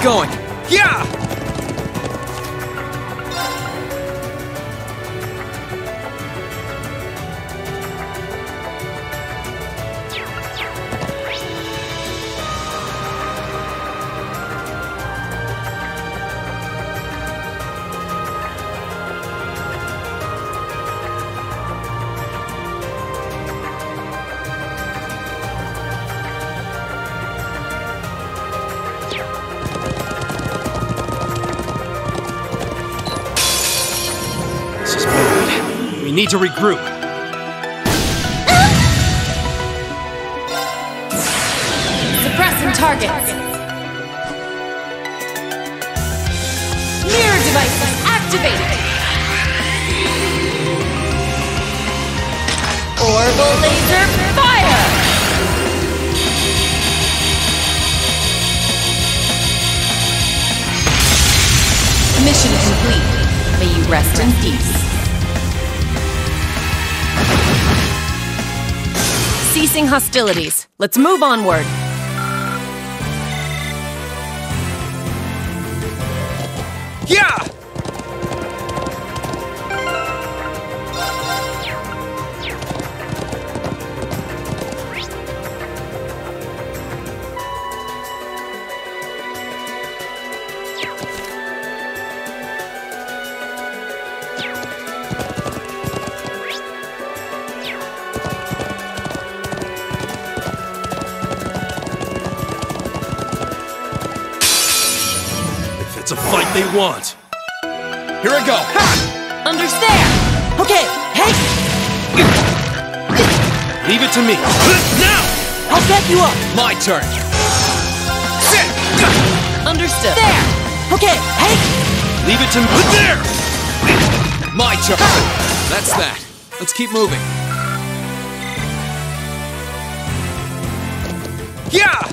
going. Yeah! We need to regroup. Suppressing targets. Mirror devices activated. Orbital laser fire. Mission complete. May you rest in peace. Ceasing hostilities. Let's move onward. Yeah! It's a fight they want. Here I go. Ha! Understand? Okay, hey! Leave it to me. Now! I'll back you up! My turn. Understood. There! Okay, hey! Leave it to me. There! My turn. That's that. Let's keep moving. Yeah!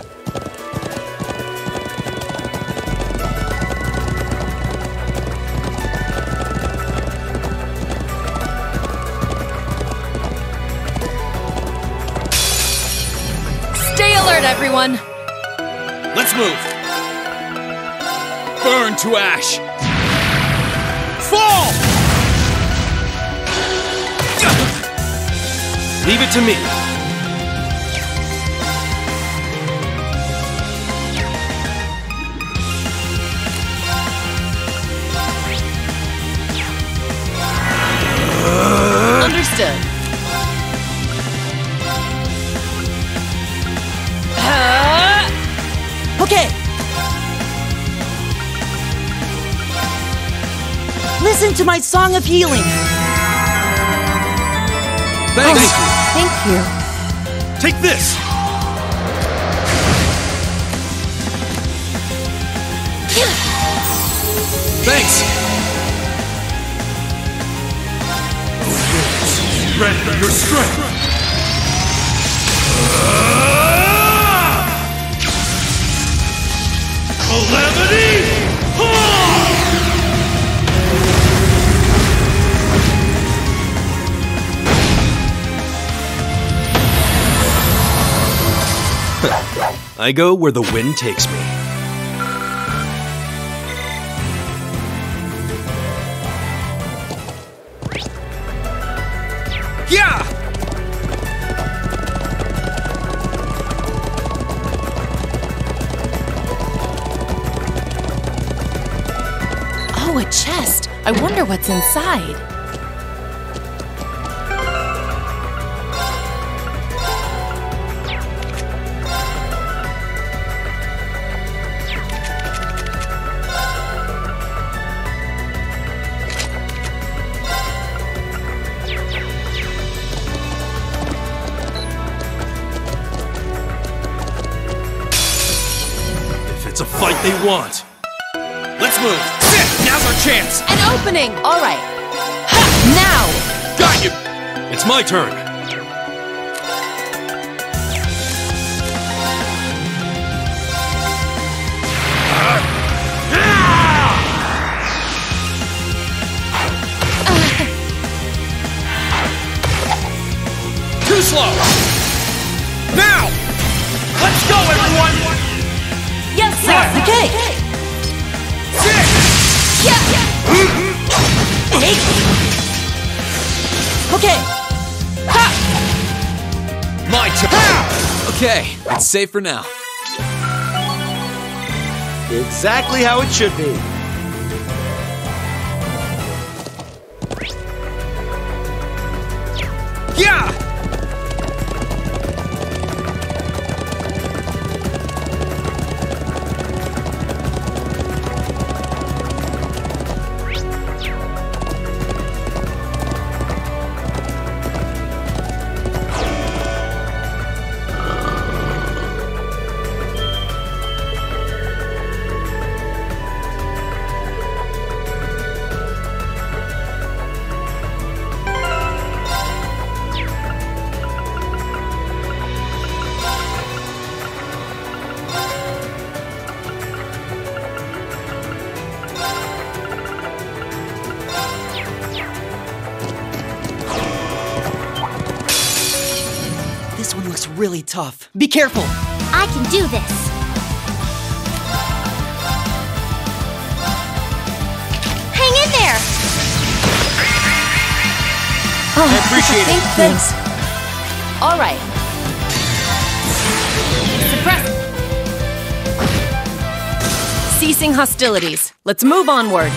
Stay alert, everyone! Let's move. Burn to ash. Fall! Leave it to me. Understood. Okay! Listen to my song of healing! Thanks. Thank you. Take this. Thanks. Render your strength. Calamity! I go where the wind takes me. Yeah! Oh, a chest. I wonder what's inside. It's a fight they want. Let's move. Now's our chance. An opening! All right. Ha! Now! Got you. It's my turn. Too slow. Now. Let's go, everyone. Yes, sir! Okay! Hey! Okay! Ha! My turn! Okay, it's safe for now. Exactly how it should be. Yeah! This one looks really tough. Be careful! I can do this. Hang in there! I appreciate it. Thanks. All right. Suppress. Ceasing hostilities. Let's move onward.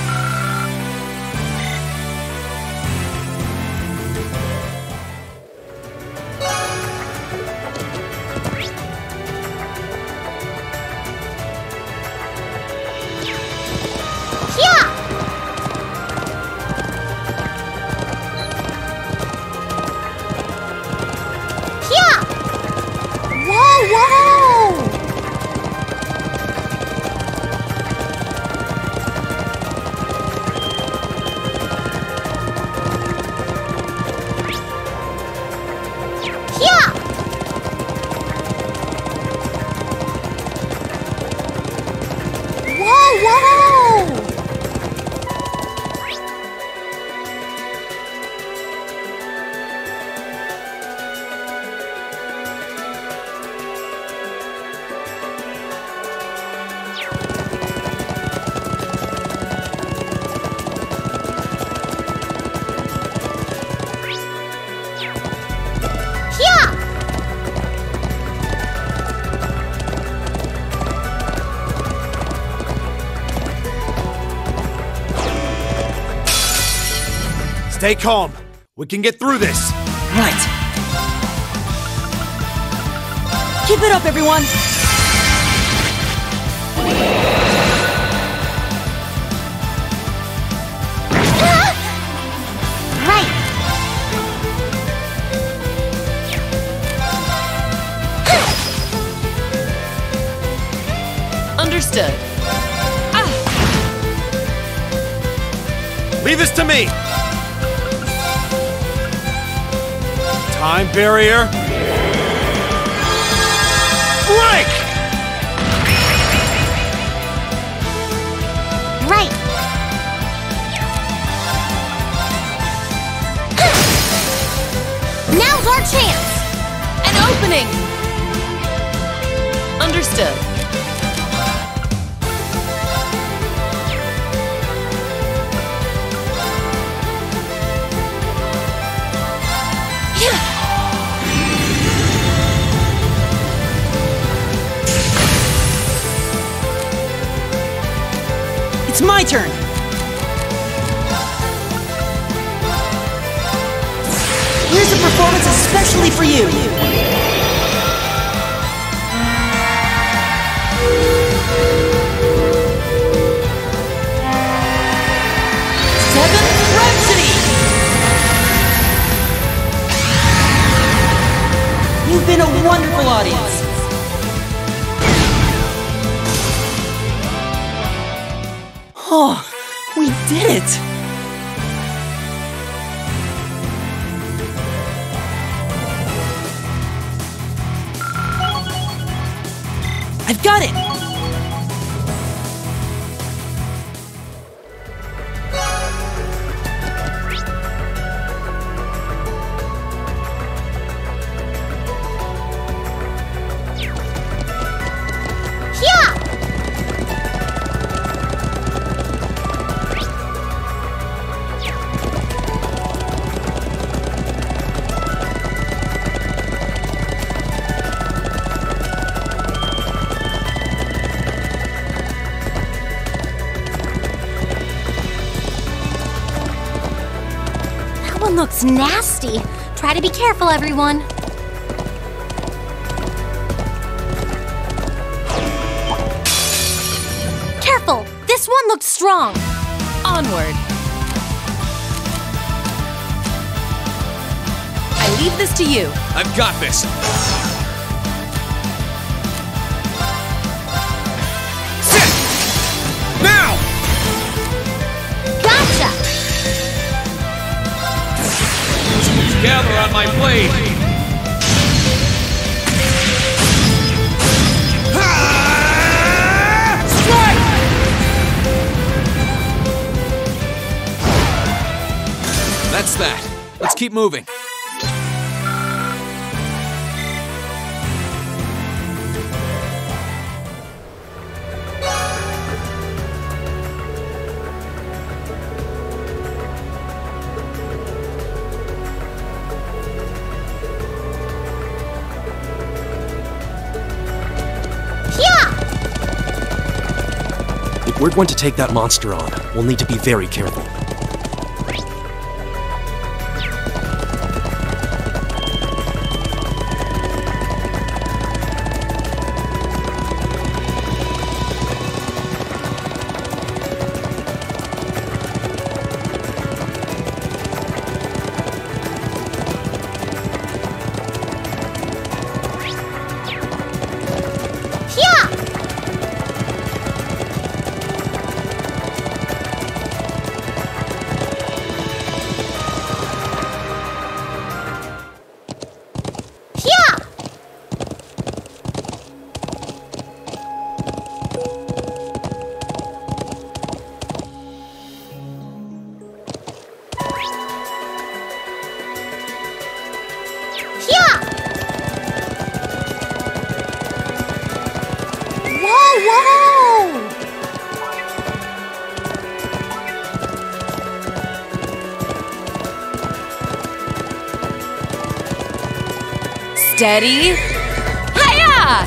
Stay calm. We can get through this. Right. Keep it up, everyone! Right. Understood. Leave this to me. Time barrier. Break! Right. Now's our chance. An opening. Understood. It's my turn! Here's a performance especially for you! Seventh Rhapsody! You've been a wonderful audience! Oh, we did it! I've got it! looks nasty. Try to be careful, everyone. Careful! This one looks strong. Onward. I leave this to you. I've got this. Sit! Now! Gotcha! Gather on my blade! Strike! That's that. Let's keep moving. If we're going to take that monster on, we'll need to be very careful. Steady. Hiya!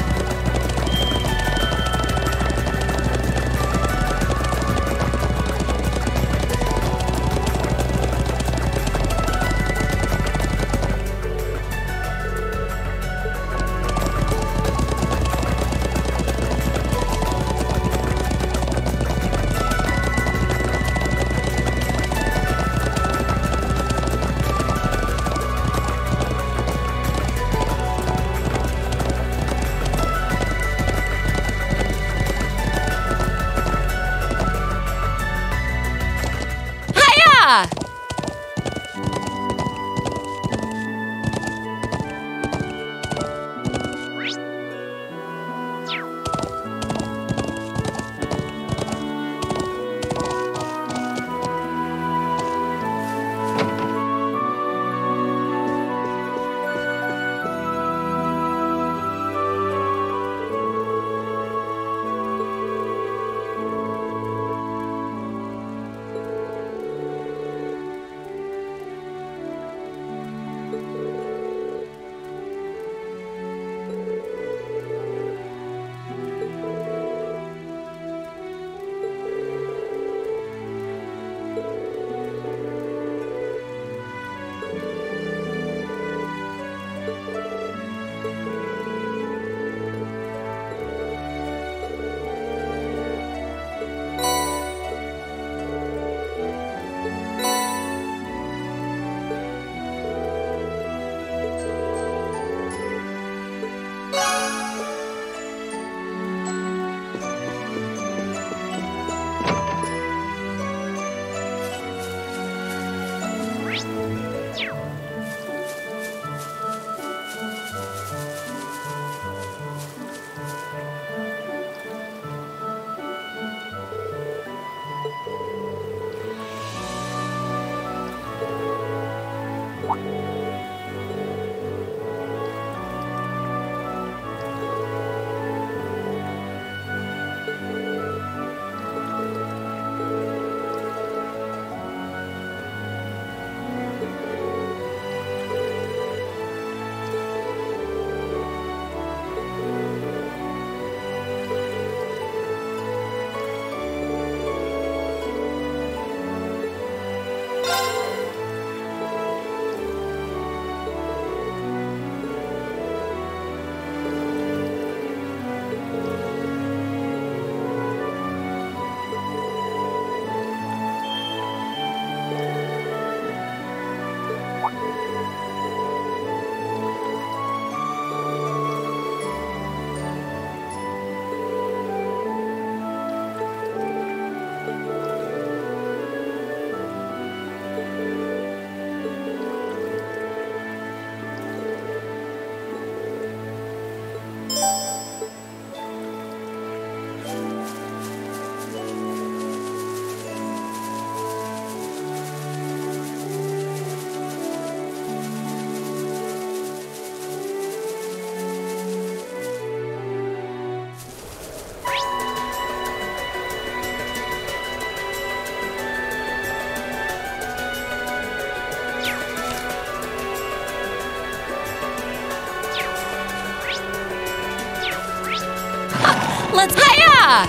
Yeah!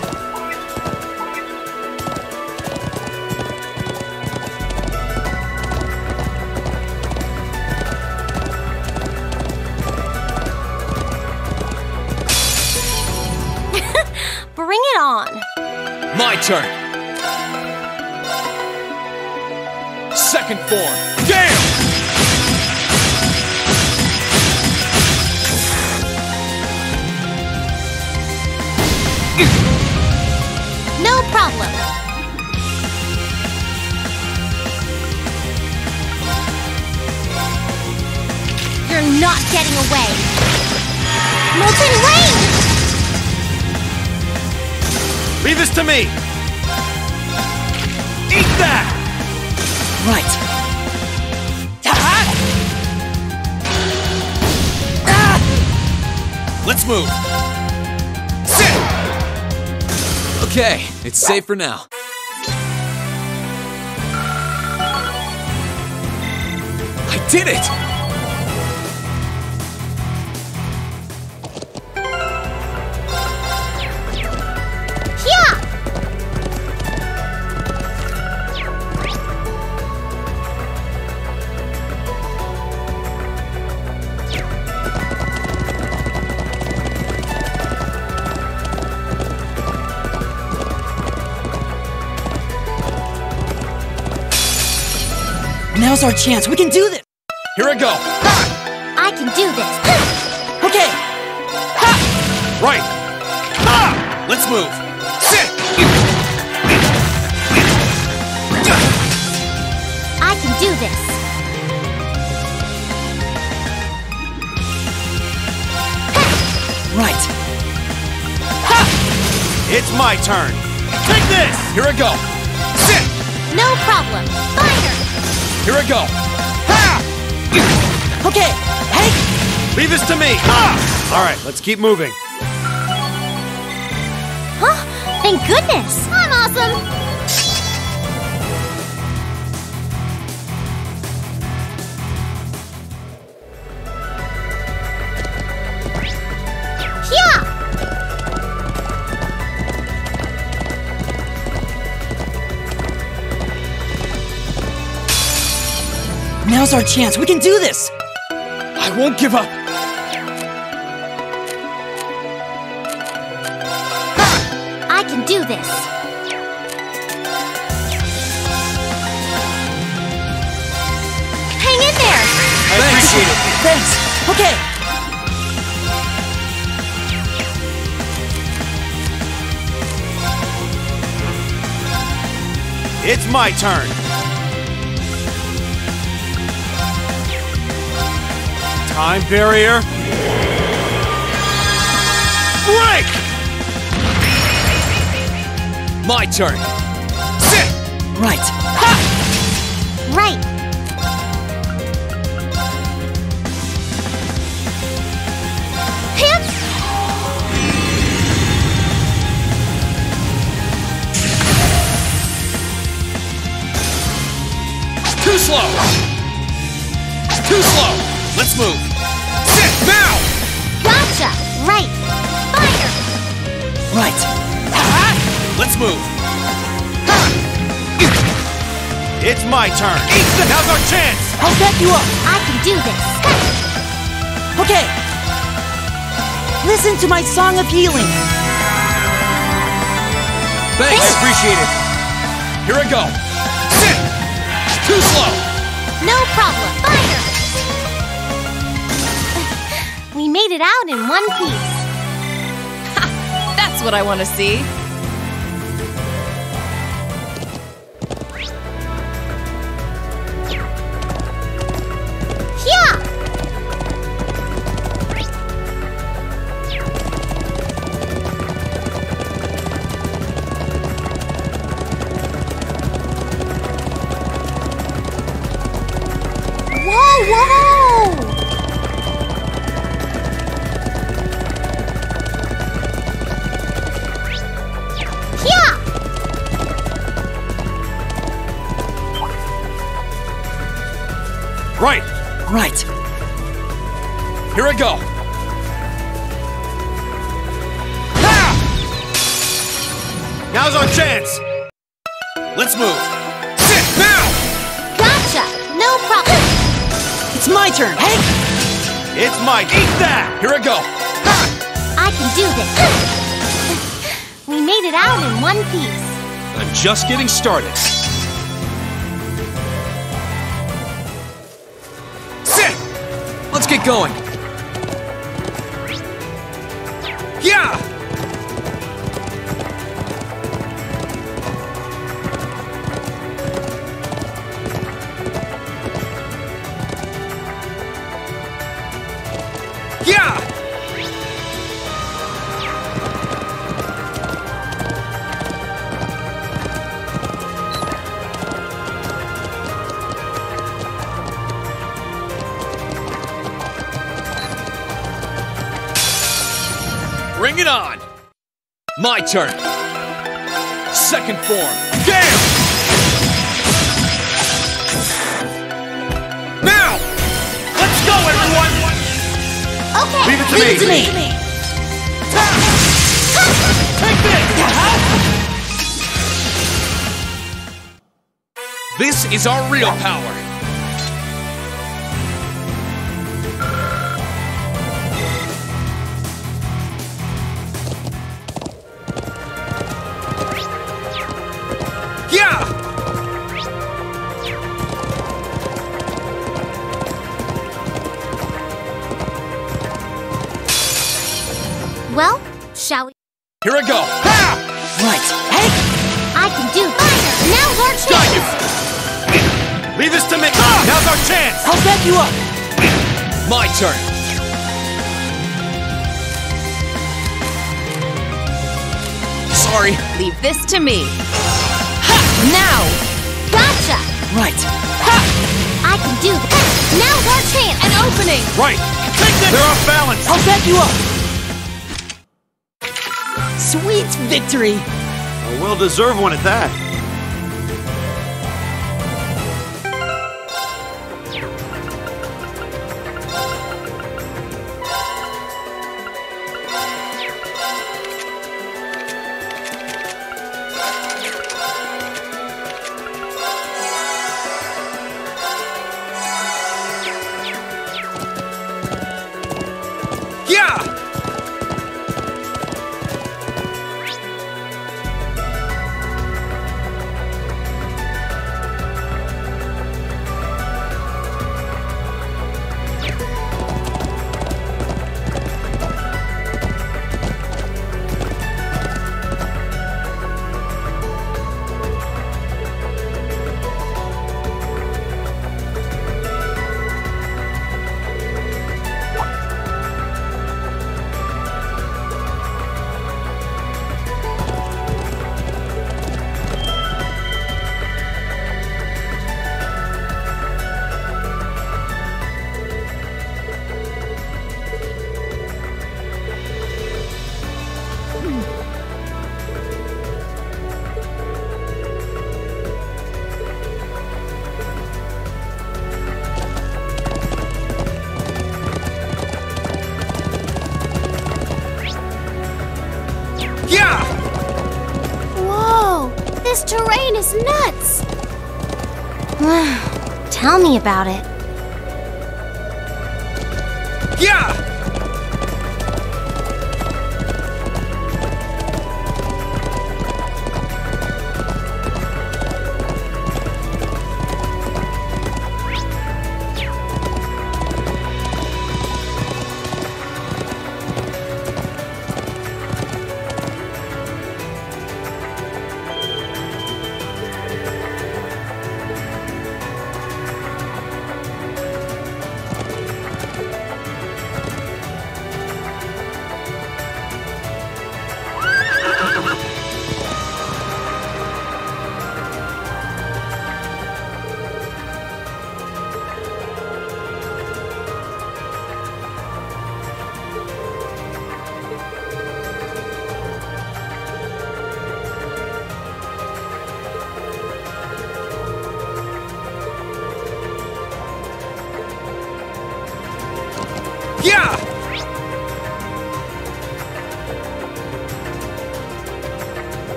Bring it on. My turn. Second form. Damn! No problem. You're not getting away. Molten Rain! Leave this to me! Eat that! Right. Let's move! Sit! Okay, it's safe for now. I did it! Yeah! Now's our chance. We can do this. Here I go! I can do this. Okay. Right! Ha! Let's move! Sit! I can do this. Right. It's my turn! Take this! Here I go! Sit! No problem. Fire! Here I go! Ha! Okay. Hey. Leave this to me! Ha! Alright, let's keep moving. Huh? Thank goodness. I'm awesome. Yeah! Now's our chance. We can do this. I won't give up! I can do this. Hang in there. I appreciate it! Thanks. Okay. It's my turn! Time barrier. Break! My turn. Sit! Right. Right. Hip. Too slow! Too slow! Let's move! Sit! Now! Gotcha. Right. Fire. Right. Let's move! It's my turn! Now's our chance! I'll back you up. I can do this. Okay. Listen to my song of healing. Thanks! I appreciate it! Here I go! Sit! Too slow! No problem. Fire. We made it out in one piece. That's what I want to see. Yeah. Whoa, whoa! Yeah! Right! Right. Here I go! Ha! Now's our chance! Let's move! Sit now! Gotcha! No problem! It's my turn. Hey! It's Mike! Eat that! Here I go! I can do this! We made it out in one piece. I'm just getting started. Sit! Let's get going. Yeah! Yeah! Bring it on! My turn. Second form. Damn! Now! Let's go, everyone! Okay! Leave it to Leave it to me. Take this! This is our real power. Yeah! Well, shall we? Here I go! Ha! Right. Hey! I can do fire! Now's our Got chance! you! Leave this to me! Now's our chance! I'll back you up. My turn. Sorry. Leave this to me. Ha! Now! Gotcha! Right. I can do this! Now's our chance! An opening! Right! Take this! They're off balance! I'll back you up. Sweet victory. A well-deserved one at that. Yeah! Yeah! Whoa! This terrain is nuts! Tell me about it. Yeah!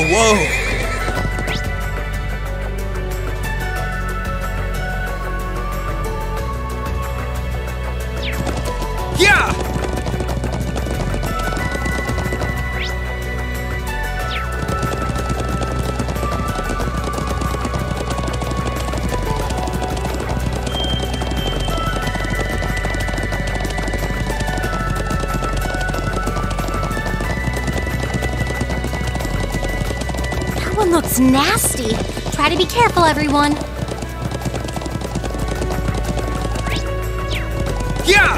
whoa! Yeah! That one looks nasty. Try to be careful, everyone. Yeah!